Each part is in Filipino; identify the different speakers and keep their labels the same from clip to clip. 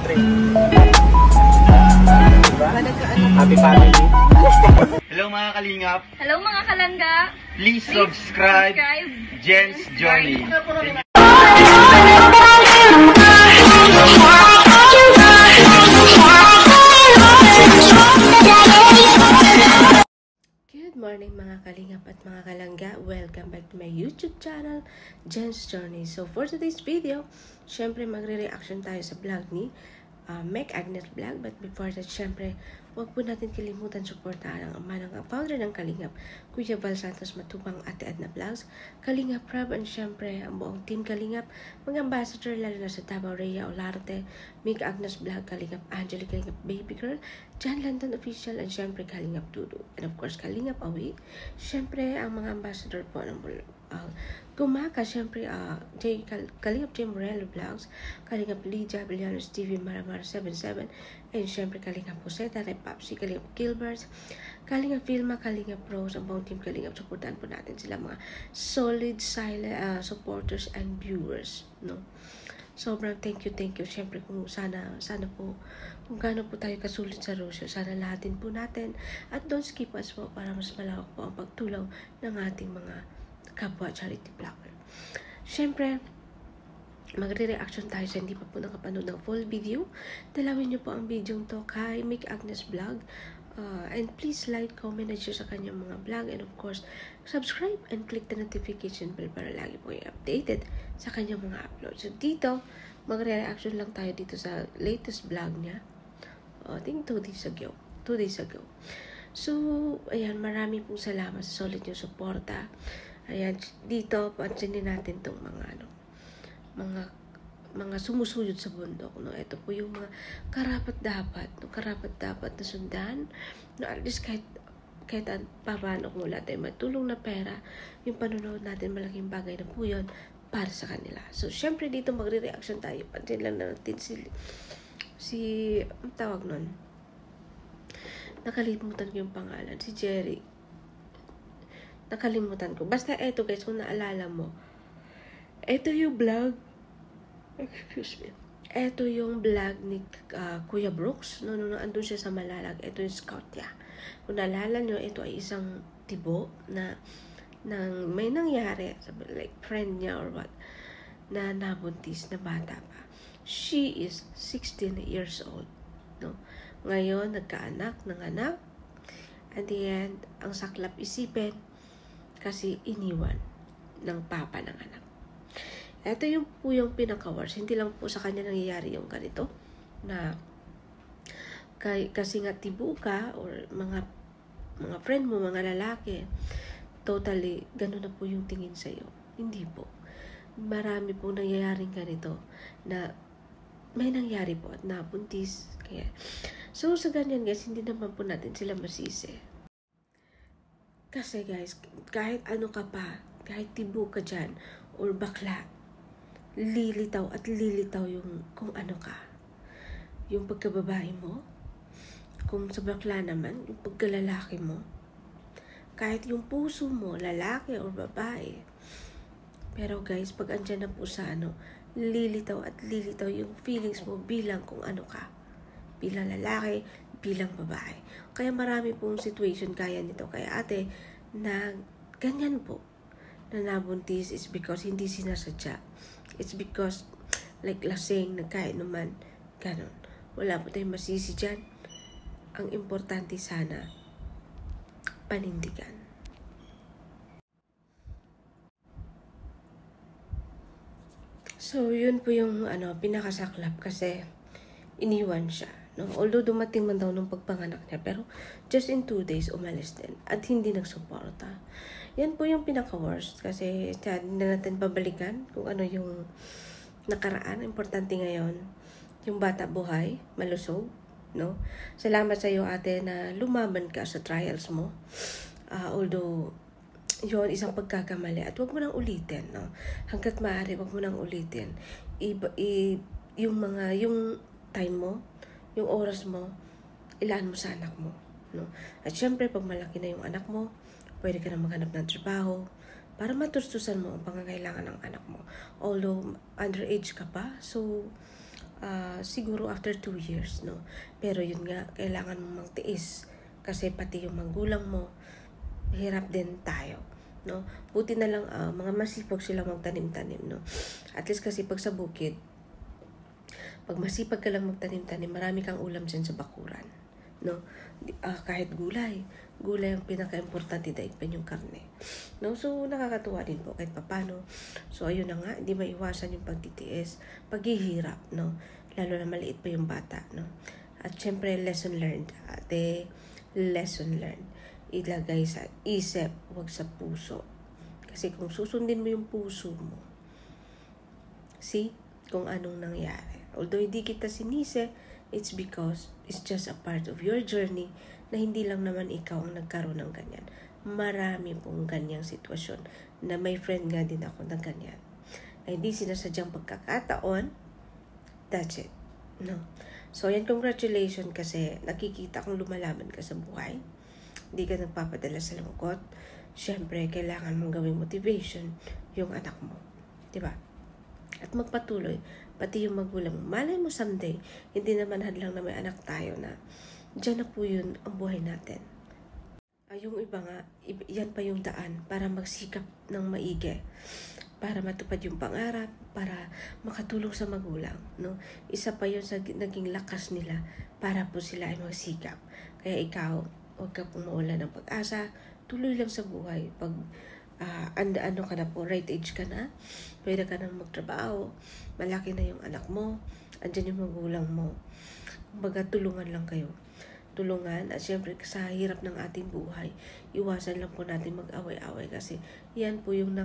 Speaker 1: syempre. Diba? Happy family. Hello mga kalingap.
Speaker 2: Hello mga kalangga.
Speaker 1: Please subscribe Jen's Journey.
Speaker 3: Good morning mga kalingap at mga kalangga. Welcome back to my YouTube channel, Jen's Journey. So for today's video, syempre magre-reaction tayo sa vlog ni Meg Agnes Vlog. But before that, syempre, huwag po natin kalimutan suportahan ang ama ng founder ng Kalingap, Kuya Val Santos Matubang, Ate Edna Vlogs, Kalingap Rob, and syempre ang buong team Kalingap, mga ambassador lalo na sa Davao, Rhea Olarte, Meg Agnes Vlog, Kalingap Angeli, Kalingap Baby Girl, John London Official, and syempre Kalingap Dudu, and of course Kalingap Awi. Syempre ang mga ambassador po ng Gumaka, syempre Kalingap J. Morello Vlogs, Kalingap Lydia Villanos TV Maramar 77, and syempre Kalingap Jose, Tatay Papsi, Kalingap Gilbert, Kalingap Vilma, Kalingap Rose, ang buong team Kalingap. Supportan po natin sila, mga solid silent supporters and viewers, no? Sobrang thank you syempre kung sana po kung gaano po tayo kasulit sa Rosyo, sana lahatin po natin at don't skip us po para mas malawak po ang pagtulong ng ating mga kapwa charity vlogger. Syempre, magre-reaction tayo sa hindi pa po nakapanood ng full video. Dalawin niyo po ang video to kay Meg Agnes Vlog. And please like, comment, and share sa kanyang mga vlog. And of course, subscribe and click the notification bell para lagi po kayo updated sa kanyang mga upload. So dito, magre-reaction lang tayo dito sa latest vlog niya. I think 2 days ago. So, ayan, marami pong salamat sa solid yung suporta. Ayan, dito, pansinin natin itong mga sumusuyod sa bundok, no? Ito po yung mga karapat-dapat na sundan, no? At least kahit paano kung wala tayong matulong na pera, yung panonood natin, malaking bagay na po yun para sa kanila. So, syempre dito magre-reaction tayo. Pansin lang natin si ang tawag nun? Nakalimutan ko yung pangalan. Si Jerry. Nakalimutan ko. Basta eto guys, kung naalala mo, eto yung vlog. Excuse me. Eto yung vlog ni Kuya Brooks. No, andun siya sa Malalag. Eto yung scout niya. Kung naalala nyo, ito ay isang tibo na may nangyari, like friend niya or what, na nabuntis na bata pa. She is 16 years old. No? Ngayon, nagkaanak ng anak. At the end, ang saklap isipin, kasi iniwan ng papa ng anak. Ito yung po yung pinaka-worst. Hindi lang po sa kanya nangyayari yung ganito, na kasi nga tibo ka, or mga friend mo, mga lalaki, totally, gano'n na po yung tingin sa'yo. Hindi po. Marami po nangyayaring ganito, na may nangyari po at nabuntis. Kaya, so sa ganyan guys, hindi naman po natin sila masisi. Kasi guys, kahit ano ka pa, kahit tibo ka dyan, or bakla, lilitaw yung kung ano ka. Yung pagkababae mo, kung sa bakla naman, yung pagkalalaki mo, kahit yung puso mo, lalaki or babae. Pero guys, pag andyan na po sa lilitaw yung feelings mo bilang kung ano ka. Bilang lalaki, bilang babae. Kaya marami pong situation kaya nito. Kaya ate, na ganyan po, na nabuntis is because hindi sinasadya. It's because, like lasing, nagkain naman, ganon. Wala po tayong masisi dyan. Ang importante sana, panindigan. So, yun po yung pinakasaklap kasi iniwan siya. No? Although dumating man daw nung pagpanganak niya, pero just in 2 days umalis din at hindi nagsuporta. Yan po yung pinaka-worst kasi hindi na natin babalikan kung ano yung nakaraan. Importante ngayon, yung bata buhay, malusog. No? Salamat sa iyo ate na lumaban ka sa trials mo. Although yun, isang pagkakamali at wag mo nang ulitin. No? Hanggat maaari, wag mo nang ulitin. Yung time mo, yung oras mo, ilaan mo sa anak mo. No? At syempre, pag malaki na yung anak mo, pwede ka na maghanap ng trabaho para matustusan mo ang pangangailangan ng anak mo. Although, underage ka pa, so, siguro after 2 years, no? Pero yun nga, kailangan mong magtiis. Kasi pati yung magulang mo, hirap din tayo, no? Buti na lang, mga masipag sila magtanim-tanim, no? At least kasi pag sa bukid, pag masipag ka lang magtanim-tanim, marami kang ulam dyan sa bakuran, no? Kahit gulay ang pinaka-importante, daig pa yung karne, no? So nakakatuwa din po kahit papano. So ayun na nga, hindi maiwasan yung pagtitiis, paghihirap, no? Lalo na maliit pa yung bata, no? At syempre lesson learned, lesson learned, ilagay sa isip, wag sa puso. Kasi kung susundin mo yung puso mo, see kung anong nangyari. Although hindi kita sinisi, it's because it's just a part of your journey na hindi lang naman ikaw ang nagkaroon ng ganyan. Marami pong ganyang sitwasyon na may friend nga din ako na ganyan. Na hindi sinasadyang pagkakataon, that's it. No? So, yan, congratulations kasi nakikita kong lumalaban ka sa buhay. Hindi ka nagpapadala sa lungkot. Siyempre, kailangan mong gawing motivation yung anak mo. Diba? At magpatuloy, pati yung magulang mo. Malay mo someday, hindi naman hadlang na may anak tayo na dyan na po yun ang buhay natin. Yung iba nga, yan pa yung daan para magsikap ng maigi, para matupad yung pangarap, para makatulong sa magulang, no? Isa pa yun sa naging lakas nila para po sila ay magsikap. Kaya ikaw, huwag ka pong mawala ng pag-asa, tuloy lang sa buhay. Pag ano ka na po, right age ka na, pwede ka na magtrabaho, malaki na yung anak mo, andyan yung magulang mo. Kumbaga, tulungan lang kayo. Tulungan, at syempre sa hirap ng ating buhay, iwasan lang po natin mag-away-away kasi yan po yung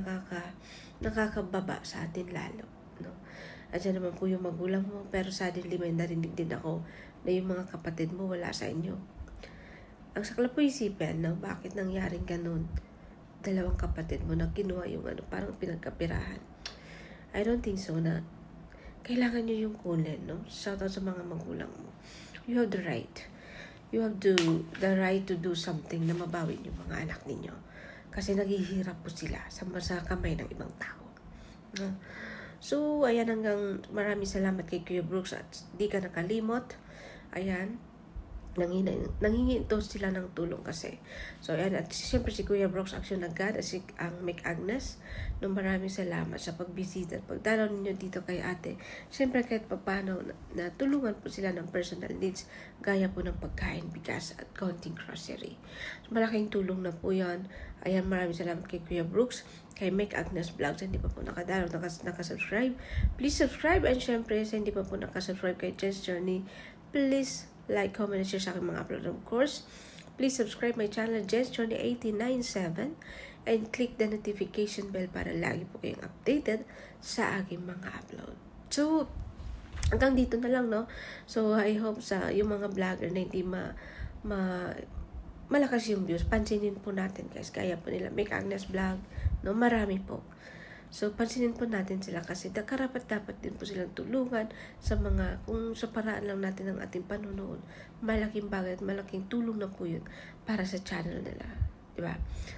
Speaker 3: nakakababa sa atin lalo, no? At yan naman po yung magulang mo, pero suddenly may narinig din ako na yung mga kapatid mo wala sa inyo. Ang sakla po isipin, no? Bakit nangyaring ganun? Dalawang kapatid mo na kinuha yung parang pinagkapirahan. I don't think so na kailangan nyo yung kunin, no? Shout out sa mga magulang mo. You have the right. You have the right to do something na mabawi yung mga anak ninyo. Kasi naghihirap po sila sa kamay ng ibang tao. No? So, ayan, hanggang maraming salamat kay Kuya Brooks at di ka nakalimot. Ayan. Nanghingi ito sila ng tulong kasi. So, ayan. At siyempre si Kuya Brooks Action agad at si ang Make Agnes. No, maraming salamat sa pagbisita at pagdalaw ninyo dito kay ate. Siyempre kahit papano na tulungan po sila ng personal needs gaya po ng pagkain, bigas at konting grocery. So, malaking tulong na po yan. Ayan, maraming salamat kay Kuya Brooks, kay Make Agnes Vlogs. Hindi pa po nakadalaw, nakasubscribe. Please subscribe, and syempre sa hindi pa po nakasubscribe kay Jen's Journey, please like, comment, and share sa aking mga upload. Of course, please subscribe my channel, Jen's Journey 1897, and click the notification bell para lagi po kayong updated sa aking mga upload. So, hanggang dito na lang, no? So, I hope sa yung mga vlogger na hindi malakas yung views, pansinin po natin, guys. Kaya po nila Make Agnes Vlog, no? Marami po. So, pansinin po natin sila kasi karapat-dapat din po silang tulungan sa mga, kung sa paraan lang natin ng ating panunood, malaking bagay at malaking tulong na po yun para sa channel nila. Diba?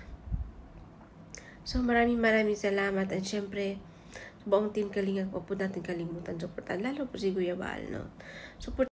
Speaker 3: So, maraming salamat, and syempre, buong team Kalinga, po natin kalimutan supportan, lalo po si Kuya Baal, no? Support